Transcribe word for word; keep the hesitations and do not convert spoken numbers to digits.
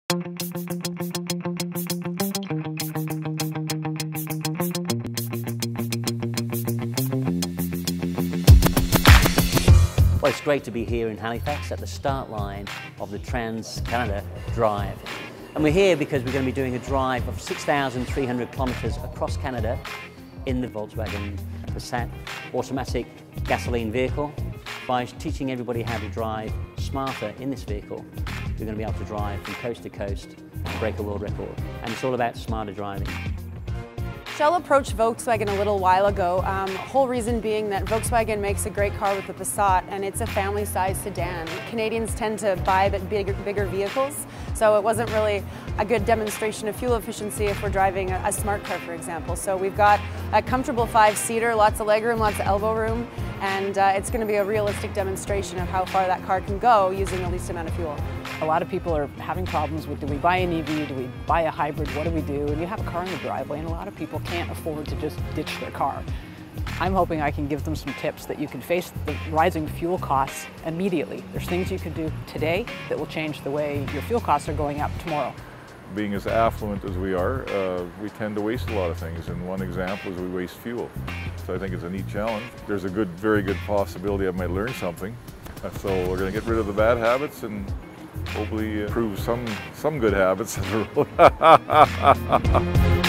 Well, it's great to be here in Halifax at the start line of the Trans-Canada Drive. And we're here because we're going to be doing a drive of six thousand three hundred kilometres across Canada in the Volkswagen Passat automatic gasoline vehicle. By teaching everybody how to drive smarter in this vehicle, we're going to be able to drive from coast to coast and break a world record. And it's all about smarter driving. Shell approached Volkswagen a little while ago, um, whole reason being that Volkswagen makes a great car with the Passat and it's a family-sized sedan. Canadians tend to buy a bit bigger, bigger vehicles, so it wasn't really a good demonstration of fuel efficiency if we're driving a, a smart car, for example. So we've got a comfortable five-seater, lots of legroom, lots of elbow room, and uh, it's going to be a realistic demonstration of how far that car can go using the least amount of fuel. A lot of people are having problems with, do we buy an E V, do we buy a hybrid, what do we do? And you have a car in the driveway and a lot of people can't afford to just ditch their car. I'm hoping I can give them some tips that you can face the rising fuel costs immediately. There's things you can do today that will change the way your fuel costs are going up tomorrow. Being as affluent as we are, uh, we tend to waste a lot of things, and one example is we waste fuel. So I think it's a neat challenge. There's a good, very good possibility I might learn something. So we're going to get rid of the bad habits and hopefully improve some, some good habits.